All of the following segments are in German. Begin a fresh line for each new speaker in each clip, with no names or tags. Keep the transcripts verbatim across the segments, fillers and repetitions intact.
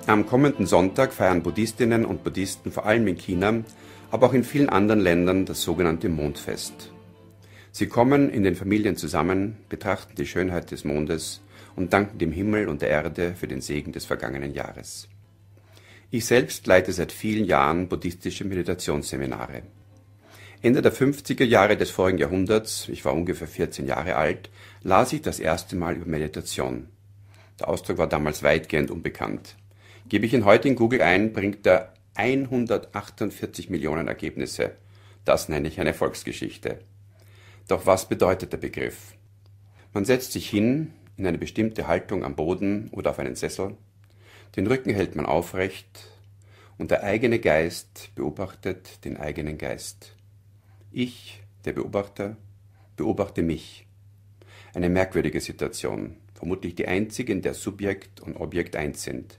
Am kommenden Sonntag feiern Buddhistinnen und Buddhisten vor allem in China, aber auch in vielen anderen Ländern das sogenannte Mondfest. Sie kommen in den Familien zusammen, betrachten die Schönheit des Mondes und danken dem Himmel und der Erde für den Segen des vergangenen Jahres. Ich selbst leite seit vielen Jahren buddhistische Meditationsseminare. Ende der fünfziger Jahre des vorigen Jahrhunderts, ich war ungefähr vierzehn Jahre alt, las ich das erste Mal über Meditation. Der Ausdruck war damals weitgehend unbekannt. Gebe ich ihn heute in Google ein, bringt er hundertachtundvierzig Millionen Ergebnisse. Das nenne ich eine Volksgeschichte. Doch was bedeutet der Begriff? Man setzt sich hin, in eine bestimmte Haltung am Boden oder auf einen Sessel, den Rücken hält man aufrecht und der eigene Geist beobachtet den eigenen Geist. Ich, der Beobachter, beobachte mich. Eine merkwürdige Situation, vermutlich die einzige, in der Subjekt und Objekt eins sind.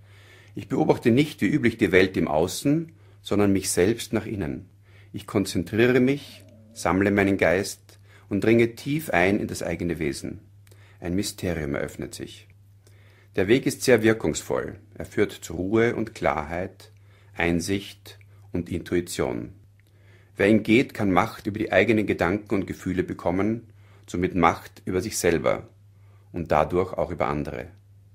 Ich beobachte nicht wie üblich die Welt im Außen, sondern mich selbst nach innen. Ich konzentriere mich, sammle meinen Geist und dringe tief ein in das eigene Wesen. Ein Mysterium eröffnet sich. Der Weg ist sehr wirkungsvoll. Er führt zu Ruhe und Klarheit, Einsicht und Intuition. Wer ihn geht, kann Macht über die eigenen Gedanken und Gefühle bekommen, somit Macht über sich selber und dadurch auch über andere.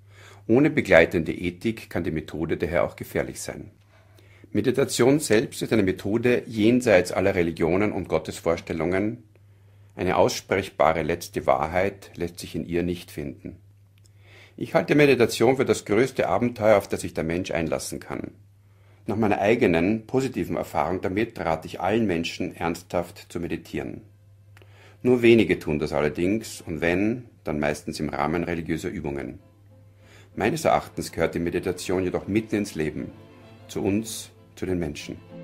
Ohne begleitende Ethik kann die Methode daher auch gefährlich sein. Meditation selbst ist eine Methode jenseits aller Religionen und Gottesvorstellungen. Eine aussprechbare letzte Wahrheit lässt sich in ihr nicht finden. Ich halte Meditation für das größte Abenteuer, auf das sich der Mensch einlassen kann. Nach meiner eigenen, positiven Erfahrung damit rate ich allen Menschen, ernsthaft zu meditieren. Nur wenige tun das allerdings und wenn, dann meistens im Rahmen religiöser Übungen. Meines Erachtens gehört die Meditation jedoch mitten ins Leben, zu uns, zu den Menschen.